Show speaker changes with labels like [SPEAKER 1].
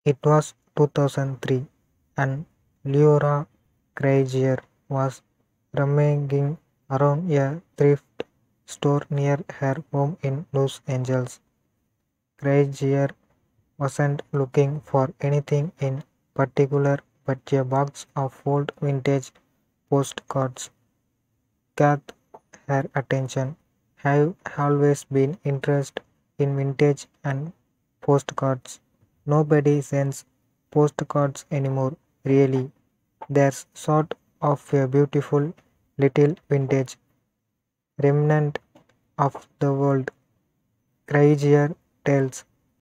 [SPEAKER 1] It was 2003, and Leora Craigier was rummaging around a thrift store near her home in Los Angeles. Craigier wasn't looking for anything in particular but a box of old vintage postcards caught her attention. Have always been interested in vintage and postcards. Nobody sends postcards anymore, really. There's sort of a beautiful little vintage remnant of the world, Craigier tells